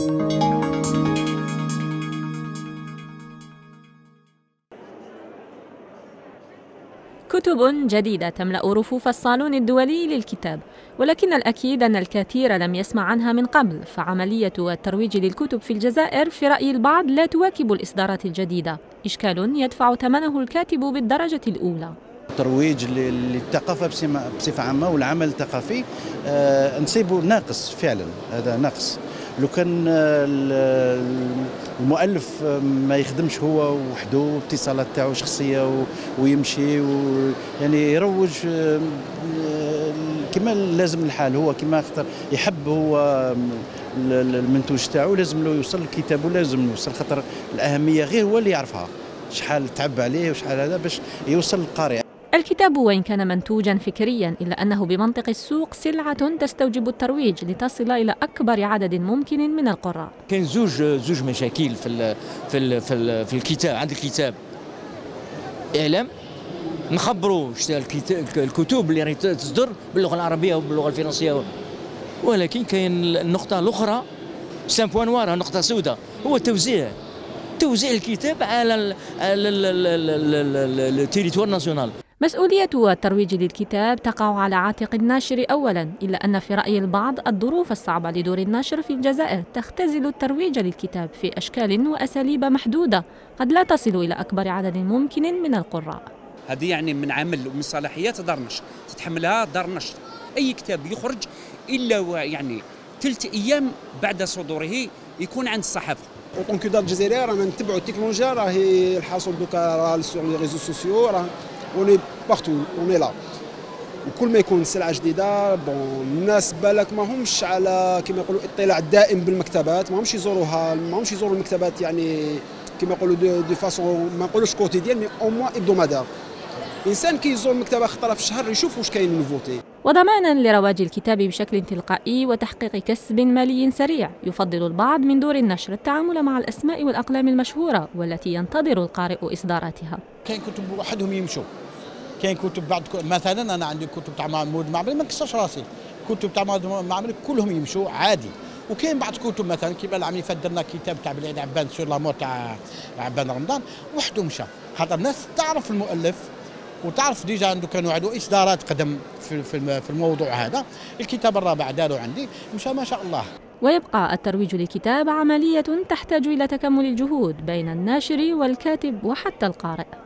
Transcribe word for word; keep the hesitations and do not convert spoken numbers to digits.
كتب جديدة تملأ رفوف الصالون الدولي للكتاب، ولكن الأكيد أن الكثير لم يسمع عنها من قبل، فعملية الترويج للكتب في الجزائر في رأي البعض لا تواكب الإصدارات الجديدة، إشكال يدفع ثمنه الكاتب بالدرجة الأولى. الترويج للثقافة بصفة عامة والعمل الثقافي آه نصيبه ناقص فعلا، هذا ناقص. لو كان المؤلف ما يخدمش هو وحده اتصالات تاعو شخصيه ويمشي يعني يروج كما لازم الحال، هو كما اختار يحب هو المنتوج تاعو لازم له يوصل لكتابه، لازم يوصل، خاطر الاهميه غير هو اللي يعرفها، شحال تعب عليه وشحال هذا باش يوصل للقارئ. الكتاب وإن كان منتوجاً فكرياً إلا أنه بمنطق السوق سلعة تستوجب الترويج لتصل إلى أكبر عدد ممكن من القراء. كاين زوج زوج مشاكل في ال في ال في, ال في الكتاب. عند الكتاب إعلام، نخبروا الكتب اللي راهي تصدر باللغة العربية وباللغة الفرنسية، ولكن كاين النقطة الأخرى سان بوان نوار، نقطة سوداء، هو التوزيع توزيع الكتاب على التيريتوار ناسيونال. مسؤولية الترويج للكتاب تقع على عاتق الناشر أولاً، إلا أن في رأي البعض الظروف الصعبة لدور النشر في الجزائر تختزل الترويج للكتاب في أشكال وأساليب محدودة قد لا تصل إلى أكبر عدد ممكن من القراء. هذه يعني من عمل ومن صلاحيات دار النشر، تتحملها دار النشر. أي كتاب يخرج إلا يعني ثلاث أيام بعد صدوره يكون عند الصحافة. وطون كدار الجزائريه رانا نتبعوا التكنولوجيا، راهي الحاصل دوكا راه سور لي ريزو سوسيو، راه اوني بارتو اوني لا، وكل ما يكون سلعه جديده بون الناس بالك ماهمش على كما يقولوا اطلاع دائم بالمكتبات، ماهمش يزوروها، ماهمش يزوروا المكتبات يعني كما يقولوا دو فاسون ما نقولوش كوتيديان مي او موان ابدومادار. الانسان كي يزور المكتبه خطره في الشهر يشوف واش كاين نوفوتي. وضمانا لرواج الكتاب بشكل تلقائي وتحقيق كسب مالي سريع، يفضل البعض من دور النشر التعامل مع الأسماء والأقلام المشهورة والتي ينتظر القارئ إصداراتها. كاين كتب وحدهم يمشوا، كاين كتب بعد مثلا أنا عندي كتب تاع محمود معمري ما نكسرش راسي، كتب تاع محمود معمري كلهم يمشوا عادي، وكاين بعض كتب مثلا كيما العام اللي فات درنا كتاب تاع بلعيد عبان سور لامور تاع عبان رمضان وحده مشى، خاطر الناس تعرف المؤلف وتعرف ديجا عنده كانوا عنده اصدارات قدم في في الموضوع هذا. الكتاب الرابع داروا عندي مشى ما شاء الله. ويبقى الترويج للكتاب عملية تحتاج إلى تكامل الجهود بين الناشر والكاتب وحتى القارئ.